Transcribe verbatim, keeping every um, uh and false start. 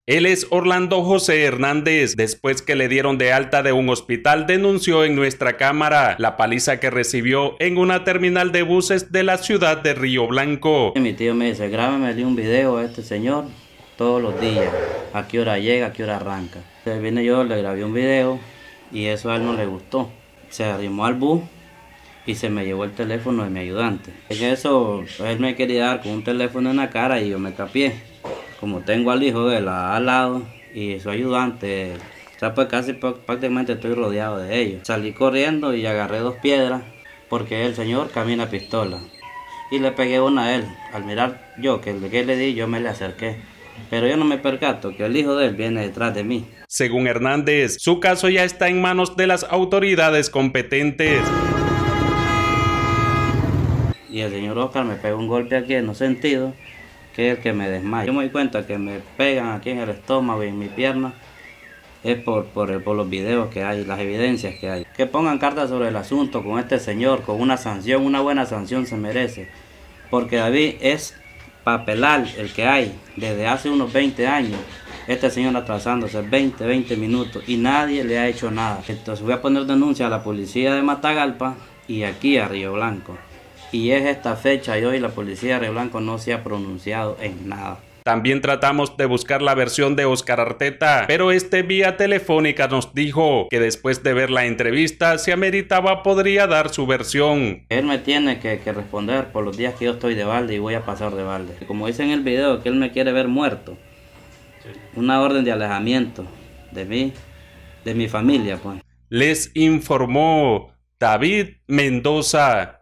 Él es Orlando José Hernández. Después que le dieron de alta de un hospital, denunció en nuestra cámara la paliza que recibió en una terminal de buses de la ciudad de Río Blanco. Mi tío me dice, grábame un video a este señor todos los días, a qué hora llega, a qué hora arranca. Entonces vine yo, le grabé un video y eso a él no le gustó. Se arrimó al bus y se me llevó el teléfono de mi ayudante. En eso él me quería dar con un teléfono en la cara y yo me tapié. Como tengo al hijo de él al lado y su ayudante, o sea, pues casi prácticamente estoy rodeado de ellos. Salí corriendo y agarré dos piedras porque el señor camina a pistola. Y le pegué una a él. Al mirar yo que el que le di, yo me le acerqué. Pero yo no me percato que el hijo de él viene detrás de mí. Según Hernández, su caso ya está en manos de las autoridades competentes. Y el señor Oscar me pegó un golpe aquí en los sentidos, que es el que me desmaya. Yo me doy cuenta que me pegan aquí en el estómago y en mi pierna, es por, por, por los videos que hay, las evidencias que hay. Que pongan cartas sobre el asunto con este señor, con una sanción, una buena sanción se merece. Porque David es papelal el que hay desde hace unos veinte años. Este señor atrasándose veinte, veinte minutos y nadie le ha hecho nada. Entonces voy a poner denuncia a la policía de Matagalpa y aquí a Río Blanco. Y es esta fecha y hoy la policía de Río Blanco no se ha pronunciado en nada. También tratamos de buscar la versión de Oscar Arteta, pero este vía telefónica nos dijo que después de ver la entrevista, si ameritaba podría dar su versión. Él me tiene que, que responder por los días que yo estoy de balde y voy a pasar de balde. Como dice en el video que él me quiere ver muerto, una orden de alejamiento de mí, de mi familia, pues. Les informó David Mendoza.